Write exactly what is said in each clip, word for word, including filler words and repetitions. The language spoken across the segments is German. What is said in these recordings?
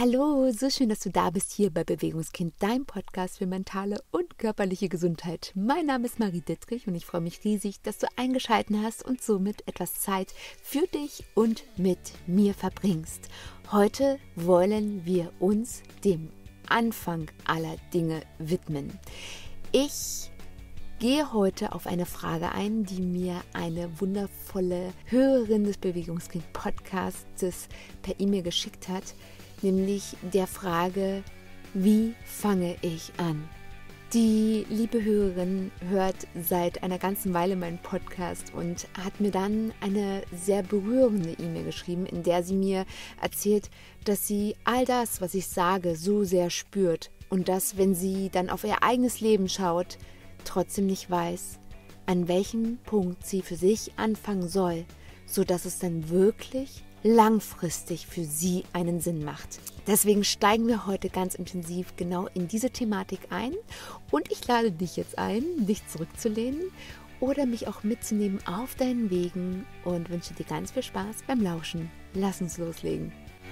Hallo, so schön, dass du da bist hier bei Bewegungskind, dein Podcast für mentale und körperliche Gesundheit. Mein Name ist Marie Dittrich und ich freue mich riesig, dass du eingeschaltet hast und somit etwas Zeit für dich und mit mir verbringst. Heute wollen wir uns dem Anfang aller Dinge widmen. Ich gehe heute auf eine Frage ein, die mir eine wundervolle Hörerin des Bewegungskind-Podcastes per E-Mail geschickt hat, nämlich der Frage, wie fange ich an? Die liebe Hörerin hört seit einer ganzen Weile meinen Podcast und hat mir dann eine sehr berührende E-Mail geschrieben, in der sie mir erzählt, dass sie all das, was ich sage, so sehr spürt und dass, wenn sie dann auf ihr eigenes Leben schaut, trotzdem nicht weiß, an welchem Punkt sie für sich anfangen soll, sodass es dann wirklich langfristig für sie einen Sinn macht. Deswegen steigen wir heute ganz intensiv genau in diese Thematik ein und ich lade dich jetzt ein, dich zurückzulehnen oder mich auch mitzunehmen auf deinen Wegen und wünsche dir ganz viel Spaß beim Lauschen. Lass uns loslegen.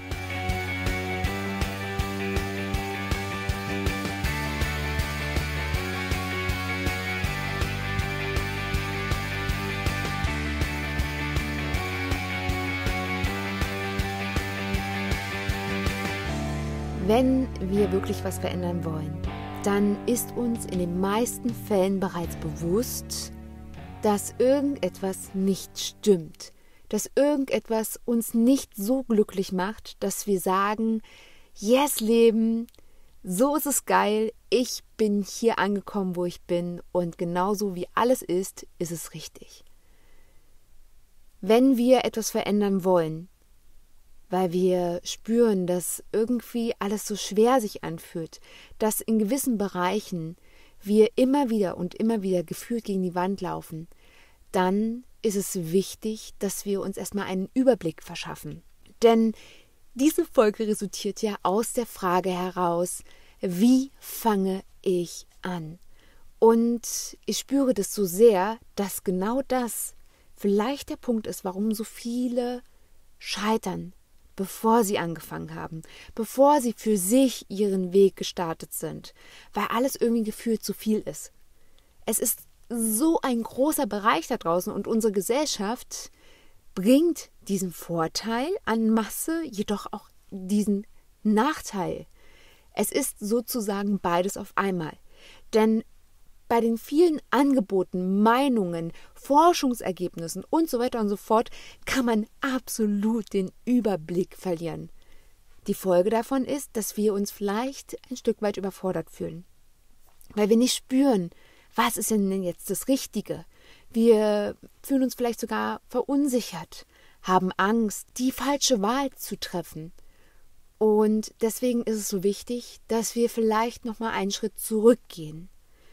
Wenn wir wirklich was verändern wollen, dann ist uns in den meisten Fällen bereits bewusst, dass irgendetwas nicht stimmt, dass irgendetwas uns nicht so glücklich macht, dass wir sagen, yes Leben, so ist es geil, ich bin hier angekommen, wo ich bin und genauso wie alles ist, ist es richtig. Wenn wir etwas verändern wollen, weil wir spüren, dass irgendwie alles so schwer sich anfühlt, dass in gewissen Bereichen wir immer wieder und immer wieder gefühlt gegen die Wand laufen, dann ist es wichtig, dass wir uns erstmal einen Überblick verschaffen. Denn diese Folge resultiert ja aus der Frage heraus, wie fange ich an? Und ich spüre das so sehr, dass genau das vielleicht der Punkt ist, warum so viele scheitern, bevor sie angefangen haben, bevor sie für sich ihren Weg gestartet sind, weil alles irgendwie gefühlt zu viel ist. Es ist so ein großer Bereich da draußen und unsere Gesellschaft bringt diesen Vorteil an Masse, jedoch auch diesen Nachteil. Es ist sozusagen beides auf einmal, denn bei den vielen Angeboten, Meinungen, Forschungsergebnissen und so weiter und so fort kann man absolut den Überblick verlieren. Die Folge davon ist, dass wir uns vielleicht ein Stück weit überfordert fühlen, weil wir nicht spüren, was ist denn jetzt das Richtige. Wir fühlen uns vielleicht sogar verunsichert, haben Angst, die falsche Wahl zu treffen. Und deswegen ist es so wichtig, dass wir vielleicht nochmal einen Schritt zurückgehen.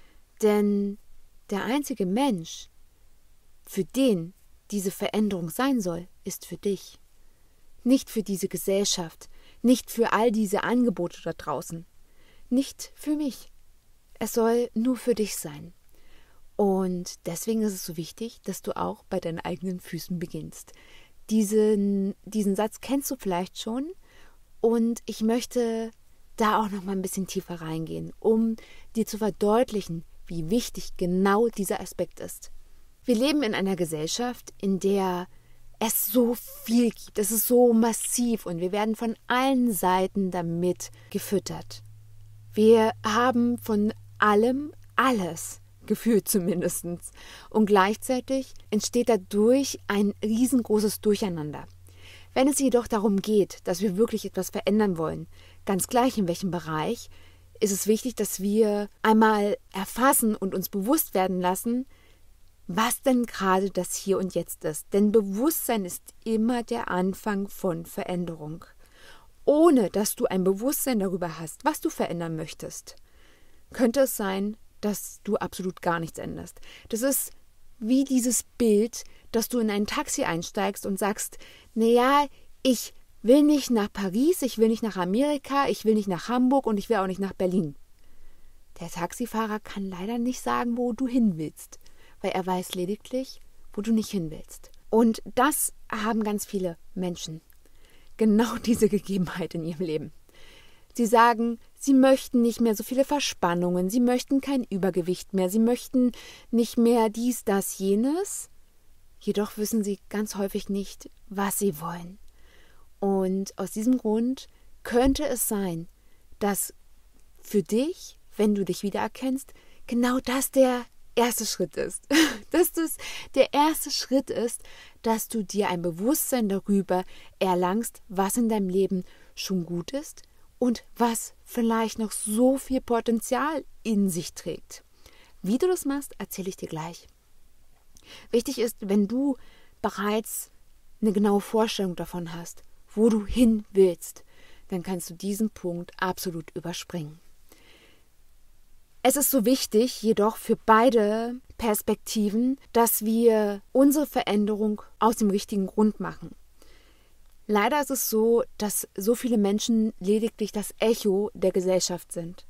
Denn der einzige Mensch, für den diese Veränderung sein soll, ist für dich. Nicht für diese Gesellschaft, nicht für all diese Angebote da draußen, nicht für mich. Es soll nur für dich sein. Und deswegen ist es so wichtig, dass du auch bei deinen eigenen Füßen beginnst. Diesen, diesen Satz kennst du vielleicht schon und ich möchte da auch noch mal ein bisschen tiefer reingehen, um dir zu verdeutlichen, wie wichtig genau dieser Aspekt ist. Wir leben in einer Gesellschaft, in der es so viel gibt, es ist so massiv und wir werden von allen Seiten damit gefüttert. Wir haben von allem alles, gefühlt zumindest, und gleichzeitig entsteht dadurch ein riesengroßes Durcheinander. Wenn es jedoch darum geht, dass wir wirklich etwas verändern wollen, ganz gleich in welchem Bereich, ist es wichtig, dass wir einmal erfassen und uns bewusst werden lassen, was denn gerade das Hier und Jetzt ist. Denn Bewusstsein ist immer der Anfang von Veränderung. Ohne dass du ein Bewusstsein darüber hast, was du verändern möchtest, könnte es sein, dass du absolut gar nichts änderst. Das ist wie dieses Bild, dass du in ein Taxi einsteigst und sagst, naja, ich will nicht nach Paris, ich will nicht nach Amerika, ich will nicht nach Hamburg und ich will auch nicht nach Berlin. Der Taxifahrer kann leider nicht sagen, wo du hin willst, weil er weiß lediglich, wo du nicht hin willst. Und das haben ganz viele Menschen. Genau diese Gegebenheit in ihrem Leben. Sie sagen, sie möchten nicht mehr so viele Verspannungen, sie möchten kein Übergewicht mehr, sie möchten nicht mehr dies, das, jenes. Jedoch wissen sie ganz häufig nicht, was sie wollen. Und aus diesem Grund könnte es sein, dass für dich, wenn du dich wiedererkennst, genau das der erste Schritt ist. Dass das der erste Schritt ist, dass du dir ein Bewusstsein darüber erlangst, was in deinem Leben schon gut ist und was vielleicht noch so viel Potenzial in sich trägt. Wie du das machst, erzähle ich dir gleich. Wichtig ist, wenn du bereits eine genaue Vorstellung davon hast, wo du hin willst, dann kannst du diesen Punkt absolut überspringen. Es ist so wichtig, jedoch für beide Perspektiven, dass wir unsere Veränderung aus dem richtigen Grund machen. Leider ist es so, dass so viele Menschen lediglich das Echo der Gesellschaft sind.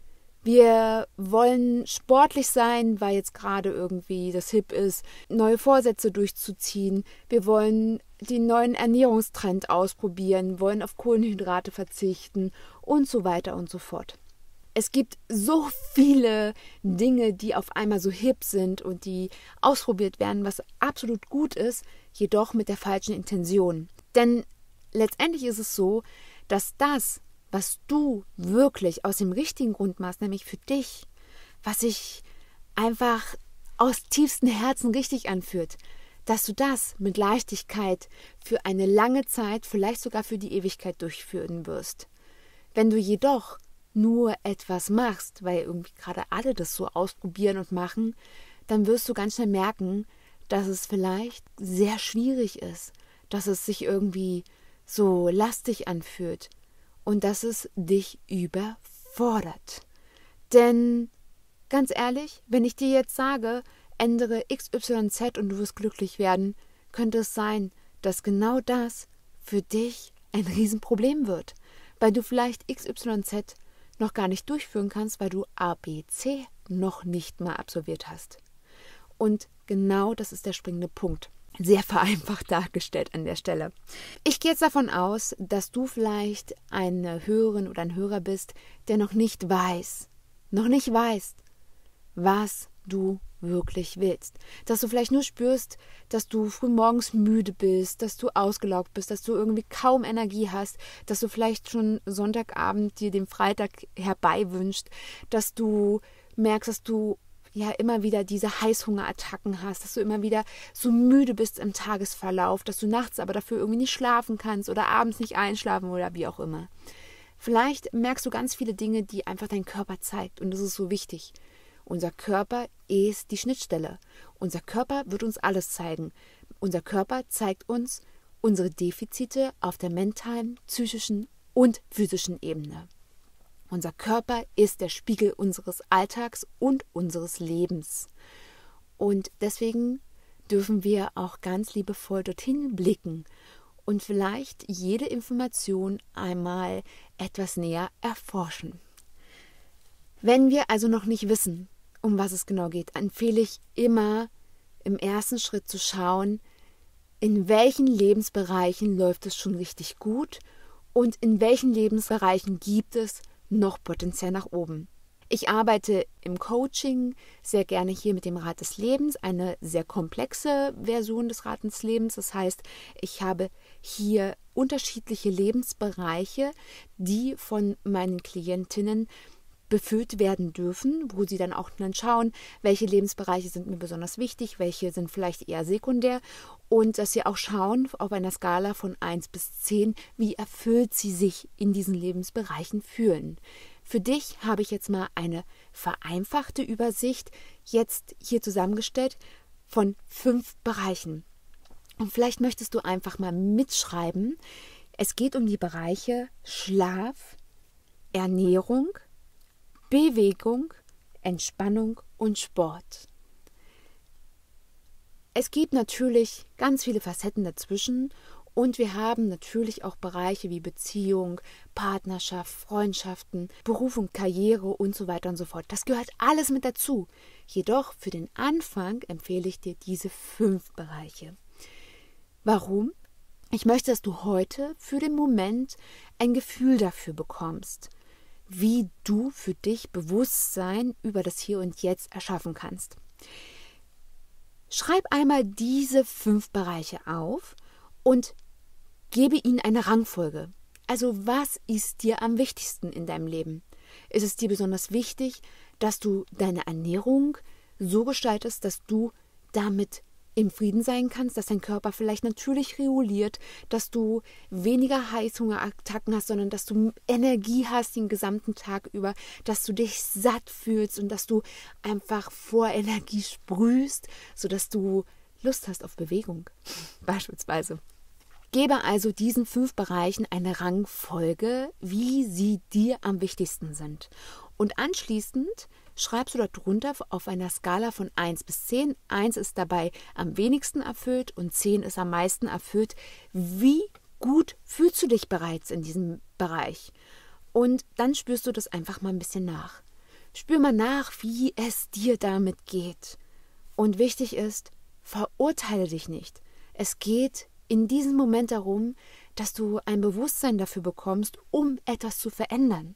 Wir wollen sportlich sein, weil jetzt gerade irgendwie das hip ist, neue Vorsätze durchzuziehen. Wir wollen den neuen Ernährungstrend ausprobieren, wollen auf Kohlenhydrate verzichten und so weiter und so fort. Es gibt so viele Dinge, die auf einmal so hip sind und die ausprobiert werden, was absolut gut ist, jedoch mit der falschen Intention. Denn letztendlich ist es so, dass das, was du wirklich aus dem richtigen Grund machst, nämlich für dich, was sich einfach aus tiefstem Herzen richtig anfühlt, dass du das mit Leichtigkeit für eine lange Zeit, vielleicht sogar für die Ewigkeit durchführen wirst. Wenn du jedoch nur etwas machst, weil irgendwie gerade alle das so ausprobieren und machen, dann wirst du ganz schnell merken, dass es vielleicht sehr schwierig ist, dass es sich irgendwie so lastig anfühlt und dass es dich überfordert. Denn ganz ehrlich, wenn ich dir jetzt sage, ändere X Y Z und du wirst glücklich werden, könnte es sein, dass genau das für dich ein Riesenproblem wird, weil du vielleicht X Y Z noch gar nicht durchführen kannst, weil du A B C noch nicht mal absolviert hast. Und genau das ist der springende Punkt. Sehr vereinfacht dargestellt an der Stelle. Ich gehe jetzt davon aus, dass du vielleicht eine Hörerin oder ein Hörer bist, der noch nicht weiß, noch nicht weißt, was du wirklich willst. Dass du vielleicht nur spürst, dass du frühmorgens müde bist, dass du ausgelaugt bist, dass du irgendwie kaum Energie hast, dass du vielleicht schon Sonntagabend dir den Freitag herbei wünschst, dass du merkst, dass du ja immer wieder diese Heißhungerattacken hast, dass du immer wieder so müde bist im Tagesverlauf, dass du nachts aber dafür irgendwie nicht schlafen kannst oder abends nicht einschlafen oder wie auch immer. Vielleicht merkst du ganz viele Dinge, die einfach dein Körper zeigt und das ist so wichtig. Unser Körper ist die Schnittstelle. Unser Körper wird uns alles zeigen. Unser Körper zeigt uns unsere Defizite auf der mentalen, psychischen und physischen Ebene. Unser Körper ist der Spiegel unseres Alltags und unseres Lebens. Und deswegen dürfen wir auch ganz liebevoll dorthin blicken und vielleicht jede Information einmal etwas näher erforschen. Wenn wir also noch nicht wissen, um was es genau geht, empfehle ich immer im ersten Schritt zu schauen, in welchen Lebensbereichen läuft es schon richtig gut und in welchen Lebensbereichen gibt es noch Potenzial nach oben. Ich arbeite im Coaching sehr gerne hier mit dem Rad des Lebens, eine sehr komplexe Version des Rad des Lebens. Das heißt, ich habe hier unterschiedliche Lebensbereiche, die von meinen Klientinnen befüllt werden dürfen, wo sie dann auch dann schauen, welche Lebensbereiche sind mir besonders wichtig, welche sind vielleicht eher sekundär und dass sie auch schauen auf einer Skala von eins bis zehn, wie erfüllt sie sich in diesen Lebensbereichen fühlen. Für dich habe ich jetzt mal eine vereinfachte Übersicht jetzt hier zusammengestellt von fünf Bereichen. Und vielleicht möchtest du einfach mal mitschreiben. Es geht um die Bereiche Schlaf, Ernährung, Bewegung, Entspannung und Sport. Es gibt natürlich ganz viele Facetten dazwischen und wir haben natürlich auch Bereiche wie Beziehung, Partnerschaft, Freundschaften, Beruf und Karriere und so weiter und so fort. Das gehört alles mit dazu. Jedoch für den Anfang empfehle ich dir diese fünf Bereiche. Warum? Ich möchte, dass du heute für den Moment ein Gefühl dafür bekommst, wie du für dich Bewusstsein über das Hier und Jetzt erschaffen kannst. Schreib einmal diese fünf Bereiche auf und gebe ihnen eine Rangfolge. Also was ist dir am wichtigsten in deinem Leben? Ist es dir besonders wichtig, dass du deine Ernährung so gestaltest, dass du damit im Frieden sein kannst, dass dein Körper vielleicht natürlich reguliert, dass du weniger Heißhungerattacken hast, sondern dass du Energie hast den gesamten Tag über, dass du dich satt fühlst und dass du einfach vor Energie sprühst, sodass du Lust hast auf Bewegung, beispielsweise. Gebe also diesen fünf Bereichen eine Rangfolge, wie sie dir am wichtigsten sind. Und anschließend schreibst du darunter auf einer Skala von eins bis zehn. eins ist dabei am wenigsten erfüllt und zehn ist am meisten erfüllt. Wie gut fühlst du dich bereits in diesem Bereich? Und dann spürst du das einfach mal ein bisschen nach. Spür mal nach, wie es dir damit geht. Und wichtig ist, verurteile dich nicht. Es geht in diesem Moment darum, dass du ein Bewusstsein dafür bekommst, um etwas zu verändern.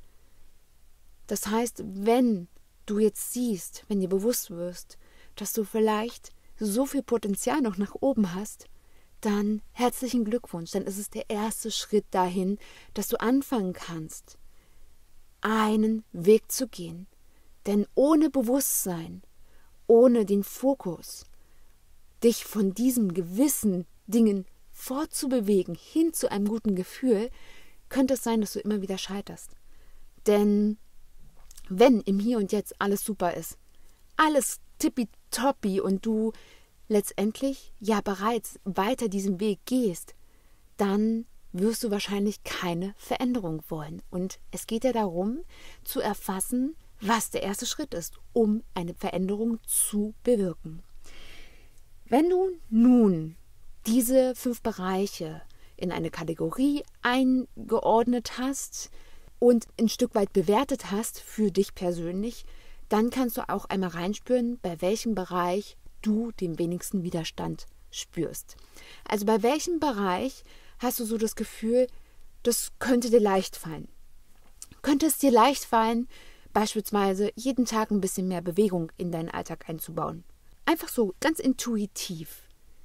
Das heißt, wenn du jetzt siehst, wenn dir bewusst wirst, dass du vielleicht so viel Potenzial noch nach oben hast, dann herzlichen Glückwunsch. Dann ist es der erste Schritt dahin, dass du anfangen kannst, einen Weg zu gehen. Denn ohne Bewusstsein, ohne den Fokus, dich von diesen gewissen Dingen fortzubewegen, hin zu einem guten Gefühl, könnte es sein, dass du immer wieder scheiterst. Denn wenn im Hier und Jetzt alles super ist, alles tippitoppi und du letztendlich ja bereits weiter diesen Weg gehst, dann wirst du wahrscheinlich keine Veränderung wollen. Und es geht ja darum, zu erfassen, was der erste Schritt ist, um eine Veränderung zu bewirken. Wenn du nun diese fünf Bereiche in eine Kategorie eingeordnet hast und ein Stück weit bewertet hast für dich persönlich, dann kannst du auch einmal reinspüren, bei welchem Bereich du den wenigsten Widerstand spürst. Also bei welchem Bereich hast du so das Gefühl, das könnte dir leicht fallen. Könnte es dir leicht fallen, beispielsweise jeden Tag ein bisschen mehr Bewegung in deinen Alltag einzubauen? Einfach so, ganz intuitiv.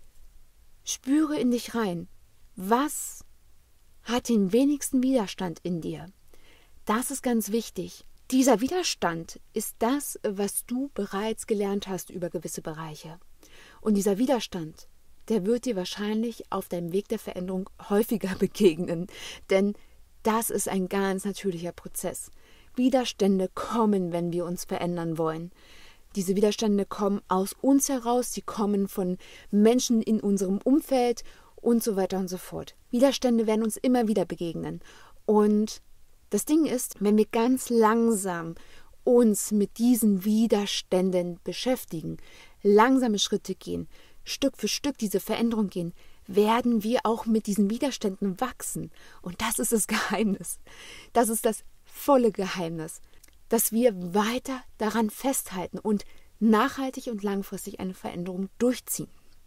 Spüre in dich rein. Was hat den wenigsten Widerstand in dir? Das ist ganz wichtig. Dieser Widerstand ist das, was du bereits gelernt hast über gewisse Bereiche. Und dieser Widerstand, der wird dir wahrscheinlich auf deinem Weg der Veränderung häufiger begegnen. Denn das ist ein ganz natürlicher Prozess. Widerstände kommen, wenn wir uns verändern wollen. Diese Widerstände kommen aus uns heraus, sie kommen von Menschen in unserem Umfeld und so weiter und so fort. Widerstände werden uns immer wieder begegnen. Und das Ding ist, wenn wir ganz langsam uns mit diesen Widerständen beschäftigen, langsame Schritte gehen, Stück für Stück diese Veränderung gehen, werden wir auch mit diesen Widerständen wachsen. Und das ist das Geheimnis. Das ist das volle Geheimnis, dass wir weiter daran festhalten und nachhaltig und langfristig eine Veränderung durchziehen.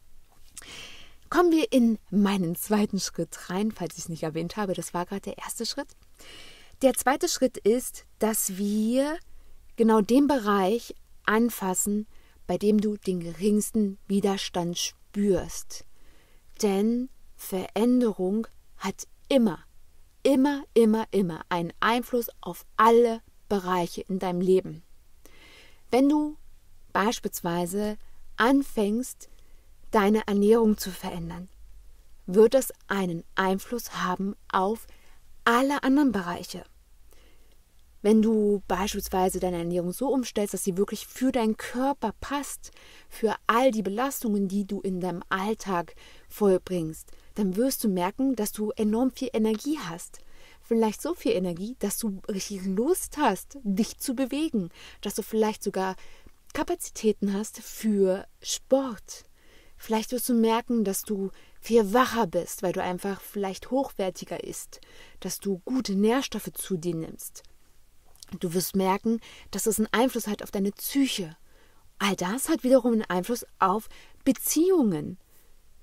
Kommen wir in meinen zweiten Schritt rein, falls ich es nicht erwähnt habe. Das war gerade der erste Schritt. Der zweite Schritt ist, dass wir genau den Bereich anfassen, bei dem du den geringsten Widerstand spürst. Denn Veränderung hat immer, immer, immer, immer einen Einfluss auf alle Bereiche in deinem Leben. Wenn du beispielsweise anfängst, deine Ernährung zu verändern, wird es einen Einfluss haben auf alle anderen Bereiche. Wenn du beispielsweise deine Ernährung so umstellst, dass sie wirklich für deinen Körper passt, für all die Belastungen, die du in deinem Alltag vollbringst, dann wirst du merken, dass du enorm viel Energie hast. Vielleicht so viel Energie, dass du richtig Lust hast, dich zu bewegen, dass du vielleicht sogar Kapazitäten hast für Sport. Vielleicht wirst du merken, dass du viel wacher bist, weil du einfach vielleicht hochwertiger isst, dass du gute Nährstoffe zu dir nimmst. Du wirst merken, dass es einen Einfluss hat auf deine Psyche. All das hat wiederum einen Einfluss auf Beziehungen.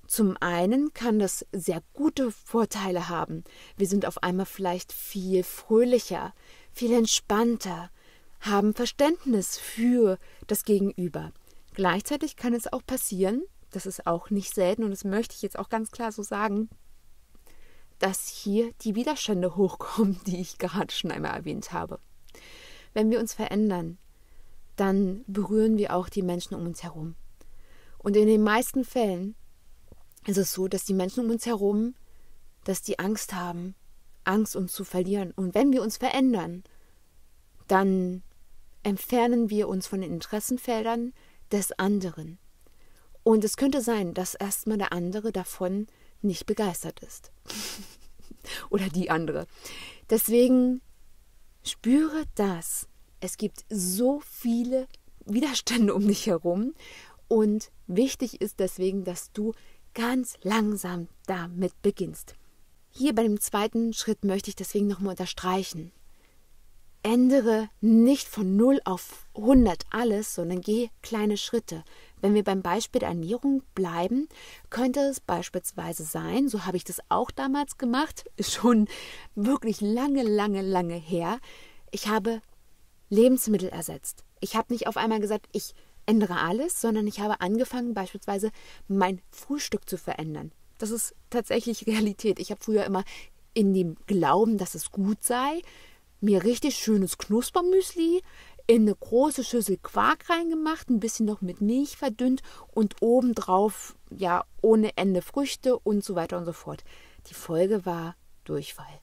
Zum einen kann das sehr gute Vorteile haben. Wir sind auf einmal vielleicht viel fröhlicher, viel entspannter, haben Verständnis für das Gegenüber. Gleichzeitig kann es auch passieren, das ist auch nicht selten und das möchte ich jetzt auch ganz klar so sagen, dass hier die Widerstände hochkommen, die ich gerade schon einmal erwähnt habe. Wenn wir uns verändern, dann berühren wir auch die Menschen um uns herum. Und in den meisten Fällen ist es so, dass die Menschen um uns herum, dass die Angst haben, Angst uns zu verlieren. Und wenn wir uns verändern, dann entfernen wir uns von den Interessenfeldern des anderen. Und es könnte sein, dass erstmal der andere davon nicht begeistert ist. Oder die andere. Deswegen spüre das. Es gibt so viele Widerstände um dich herum. Und wichtig ist deswegen, dass du ganz langsam damit beginnst. Hier bei dem zweiten Schritt möchte ich deswegen nochmal unterstreichen. Ändere nicht von null auf hundert alles, sondern geh kleine Schritte. Wenn wir beim Beispiel der Ernährung bleiben, könnte es beispielsweise sein, so habe ich das auch damals gemacht, ist schon wirklich lange, lange, lange her, ich habe Lebensmittel ersetzt. Ich habe nicht auf einmal gesagt, ich ändere alles, sondern ich habe angefangen, beispielsweise mein Frühstück zu verändern. Das ist tatsächlich Realität. Ich habe früher immer in dem Glauben, dass es gut sei, mir richtig schönes Knuspermüsli in eine große Schüssel Quark reingemacht, ein bisschen noch mit Milch verdünnt und obendrauf ja ohne Ende Früchte und so weiter und so fort. Die Folge war Durchfall.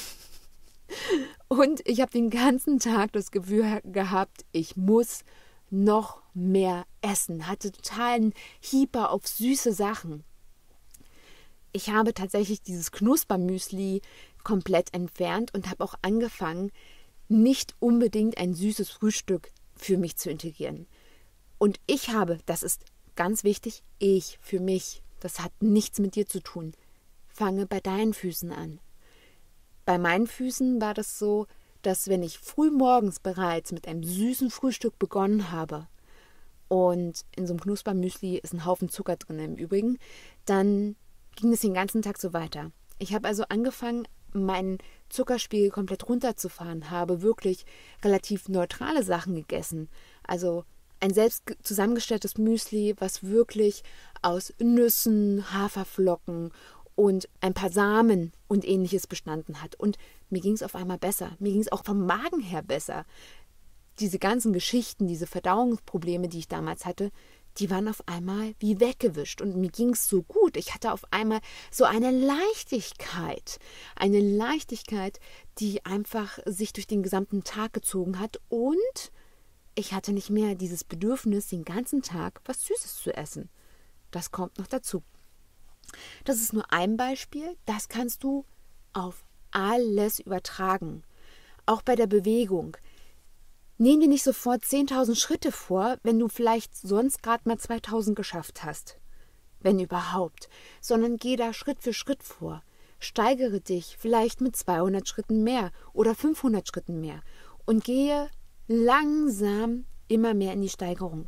Und ich habe den ganzen Tag das Gefühl gehabt, ich muss noch mehr essen, hatte totalen Hieper auf süße Sachen. Ich habe tatsächlich dieses Knuspermüsli komplett entfernt und habe auch angefangen, nicht unbedingt ein süßes Frühstück für mich zu integrieren. Und ich habe, das ist ganz wichtig, ich für mich, das hat nichts mit dir zu tun, fange bei deinen Füßen an. Bei meinen Füßen war das so, dass wenn ich früh morgens bereits mit einem süßen Frühstück begonnen habe und in so einem Knuspermüsli ist ein Haufen Zucker drin im Übrigen, dann ging es den ganzen Tag so weiter. Ich habe also angefangen, meinen Zuckerspiegel komplett runterzufahren, habe wirklich relativ neutrale Sachen gegessen. Also ein selbst zusammengestelltes Müsli, was wirklich aus Nüssen, Haferflocken und ein paar Samen und Ähnliches bestanden hat. Und mir ging es auf einmal besser. Mir ging es auch vom Magen her besser. Diese ganzen Geschichten, diese Verdauungsprobleme, die ich damals hatte, die waren auf einmal wie weggewischt. Und mir ging es so gut. Ich hatte auf einmal so eine Leichtigkeit. Eine Leichtigkeit, die einfach sich durch den gesamten Tag gezogen hat. Und ich hatte nicht mehr dieses Bedürfnis, den ganzen Tag was Süßes zu essen. Das kommt noch dazu. Das ist nur ein Beispiel, das kannst du auf alles übertragen. Auch bei der Bewegung. Nimm dir nicht sofort zehntausend Schritte vor, wenn du vielleicht sonst gerade mal zweitausend geschafft hast. Wenn überhaupt. Sondern geh da Schritt für Schritt vor. Steigere dich vielleicht mit zweihundert Schritten mehr oder fünfhundert Schritten mehr. Und gehe langsam immer mehr in die Steigerung.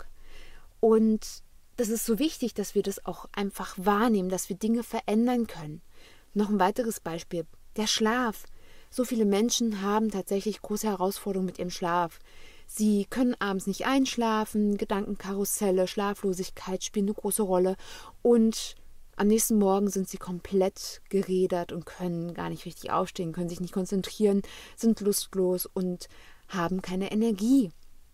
Und das ist so wichtig, dass wir das auch einfach wahrnehmen, dass wir Dinge verändern können. Noch ein weiteres Beispiel, der Schlaf. So viele Menschen haben tatsächlich große Herausforderungen mit ihrem Schlaf. Sie können abends nicht einschlafen, Gedankenkarusselle, Schlaflosigkeit spielen eine große Rolle und am nächsten Morgen sind sie komplett gerädert und können gar nicht richtig aufstehen, können sich nicht konzentrieren, sind lustlos und haben keine Energie.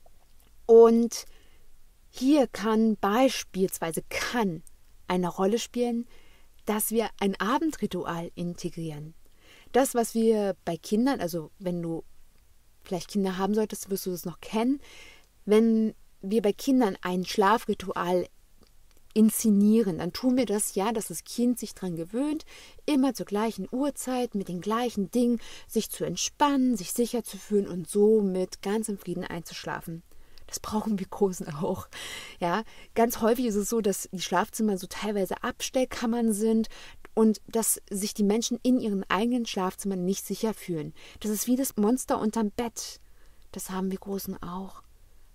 Und hier kann beispielsweise kann eine Rolle spielen, dass wir ein Abendritual integrieren. Das, was wir bei Kindern, also wenn du vielleicht Kinder haben solltest, wirst du das noch kennen, wenn wir bei Kindern ein Schlafritual inszenieren, dann tun wir das ja, dass das Kind sich daran gewöhnt, immer zur gleichen Uhrzeit, mit den gleichen Dingen, sich zu entspannen, sich sicher zu fühlen und somit ganz im Frieden einzuschlafen. Das brauchen wir Großen auch. Ja, ganz häufig ist es so, dass die Schlafzimmer so teilweise Abstellkammern sind und dass sich die Menschen in ihren eigenen Schlafzimmern nicht sicher fühlen. Das ist wie das Monster unterm Bett. Das haben wir Großen auch.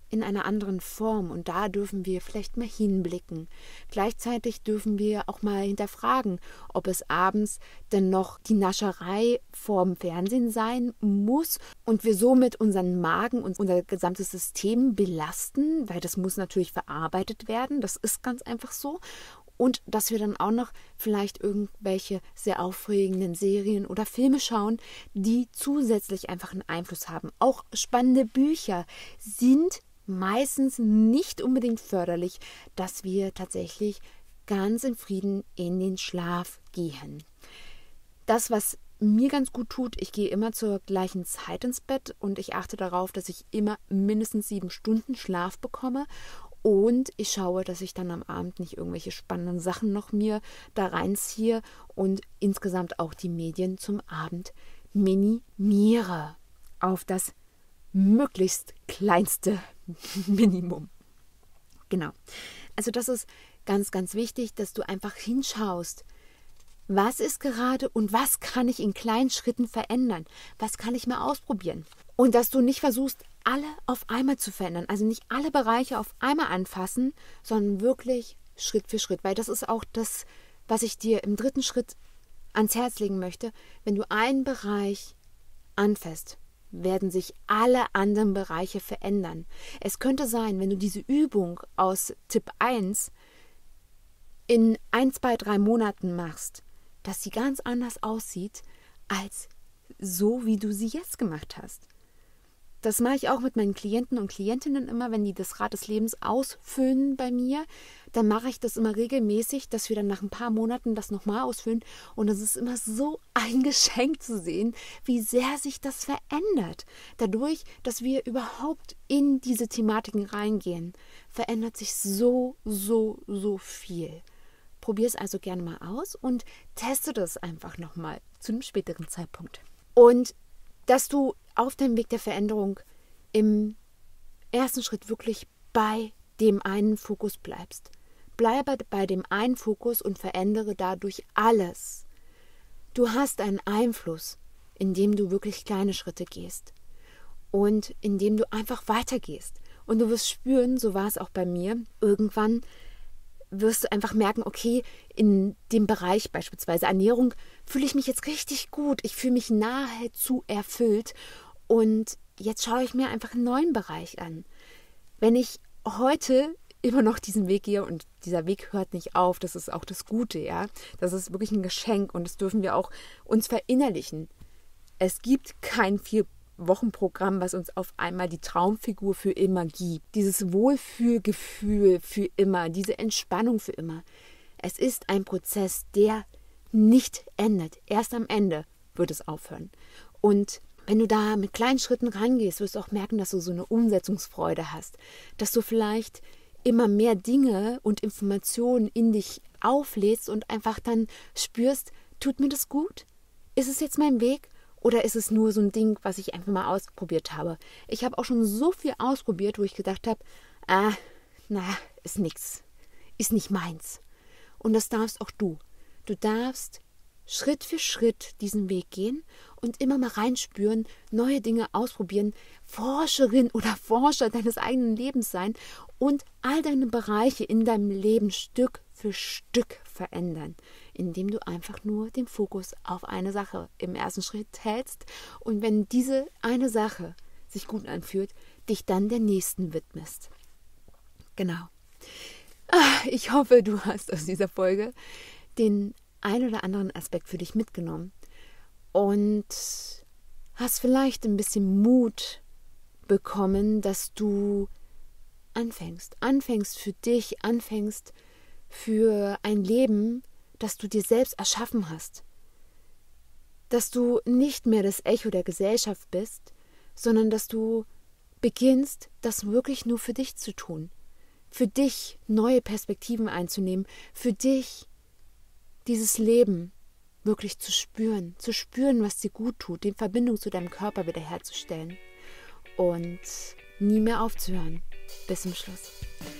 in einer anderen Form und da dürfen wir vielleicht mal hinblicken. Gleichzeitig dürfen wir auch mal hinterfragen, ob es abends denn noch die Nascherei vorm Fernsehen sein muss und wir somit unseren Magen und unser gesamtes System belasten, weil das muss natürlich verarbeitet werden, das ist ganz einfach so. Und dass wir dann auch noch vielleicht irgendwelche sehr aufregenden Serien oder Filme schauen, die zusätzlich einfach einen Einfluss haben. Auch spannende Bücher sind meistens nicht unbedingt förderlich, dass wir tatsächlich ganz in Frieden in den Schlaf gehen. Das, was mir ganz gut tut, ich gehe immer zur gleichen Zeit ins Bett und ich achte darauf, dass ich immer mindestens sieben Stunden Schlaf bekomme. Und ich schaue, dass ich dann am Abend nicht irgendwelche spannenden Sachen noch mir da reinziehe und insgesamt auch die Medien zum Abend minimiere auf das möglichst kleinste Minimum. Genau. Also das ist ganz, ganz wichtig, dass du einfach hinschaust, was ist gerade und was kann ich in kleinen Schritten verändern? Was kann ich mal ausprobieren? Und dass du nicht versuchst, alle auf einmal zu verändern, also nicht alle Bereiche auf einmal anfassen, sondern wirklich Schritt für Schritt, weil das ist auch das, was ich dir im dritten Schritt ans Herz legen möchte. Wenn du einen Bereich anfasst, werden sich alle anderen Bereiche verändern. Es könnte sein, wenn du diese Übung aus Tipp eins in ein, zwei, drei Monaten machst, dass sie ganz anders aussieht, als so, wie du sie jetzt gemacht hast. Das mache ich auch mit meinen Klienten und Klientinnen immer, wenn die das Rad des Lebens ausfüllen bei mir, dann mache ich das immer regelmäßig, dass wir dann nach ein paar Monaten das nochmal ausfüllen und es ist immer so ein Geschenk zu sehen, wie sehr sich das verändert. Dadurch, dass wir überhaupt in diese Thematiken reingehen, verändert sich so, so, so viel. Probier es also gerne mal aus und teste das einfach nochmal zu einem späteren Zeitpunkt. Und dass du auf deinem Weg der Veränderung im ersten Schritt wirklich bei dem einen Fokus bleibst. Bleibe bei dem einen Fokus und verändere dadurch alles. Du hast einen Einfluss, indem du wirklich kleine Schritte gehst und indem du einfach weitergehst. Und du wirst spüren, so war es auch bei mir, irgendwann wirst du einfach merken, okay, in dem Bereich beispielsweise Ernährung fühle ich mich jetzt richtig gut. Ich fühle mich nahezu erfüllt und jetzt schaue ich mir einfach einen neuen Bereich an. Wenn ich heute immer noch diesen Weg gehe und dieser Weg hört nicht auf, das ist auch das Gute, ja. Das ist wirklich ein Geschenk und das dürfen wir auch uns verinnerlichen. Es gibt kein vier Wochenprogramm, was uns auf einmal die Traumfigur für immer gibt. Dieses Wohlfühlgefühl für immer, diese Entspannung für immer. Es ist ein Prozess, der nicht endet. Erst am Ende wird es aufhören. Und wenn du da mit kleinen Schritten rangehst, wirst du auch merken, dass du so eine Umsetzungsfreude hast. Dass du vielleicht immer mehr Dinge und Informationen in dich auflädst und einfach dann spürst, tut mir das gut? Ist es jetzt mein Weg? Oder ist es nur so ein Ding, was ich einfach mal ausprobiert habe? Ich habe auch schon so viel ausprobiert, wo ich gedacht habe, ah, na, ist nix. Ist nicht meins. Und das darfst auch du. Du darfst Schritt für Schritt diesen Weg gehen und immer mal reinspüren, neue Dinge ausprobieren, Forscherin oder Forscher deines eigenen Lebens sein und all deine Bereiche in deinem Leben Stück für Stück verändern, indem du einfach nur den Fokus auf eine Sache im ersten Schritt hältst und wenn diese eine Sache sich gut anfühlt, dich dann der nächsten widmest. Genau. Ich hoffe, du hast aus dieser Folge den ein oder anderen Aspekt für dich mitgenommen und hast vielleicht ein bisschen Mut bekommen, dass du anfängst, anfängst für dich, anfängst für ein Leben, das du dir selbst erschaffen hast. Dass du nicht mehr das Echo der Gesellschaft bist, sondern dass du beginnst, das wirklich nur für dich zu tun. Für dich neue Perspektiven einzunehmen, für dich dieses Leben wirklich zu spüren, zu spüren, was dir gut tut, die Verbindung zu deinem Körper wiederherzustellen und nie mehr aufzuhören, bis zum Schluss.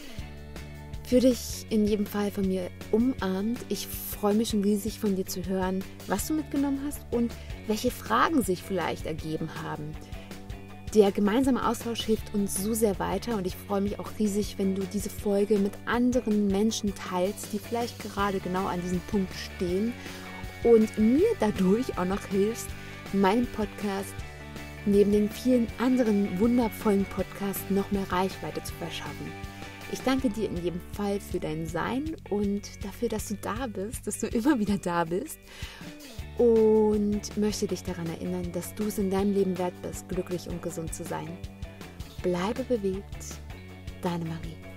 Für dich in jedem Fall von mir umarmt. Ich freue mich schon riesig von dir zu hören, was du mitgenommen hast und welche Fragen sich vielleicht ergeben haben. Der gemeinsame Austausch hilft uns so sehr weiter und ich freue mich auch riesig, wenn du diese Folge mit anderen Menschen teilst, die vielleicht gerade genau an diesem Punkt stehen und mir dadurch auch noch hilfst, meinem Podcast neben den vielen anderen wundervollen Podcasts noch mehr Reichweite zu verschaffen. Ich danke dir in jedem Fall für dein Sein und dafür, dass du da bist, dass du immer wieder da bist und möchte dich daran erinnern, dass du es in deinem Leben wert bist, glücklich und gesund zu sein. Bleibe bewegt, deine Marie.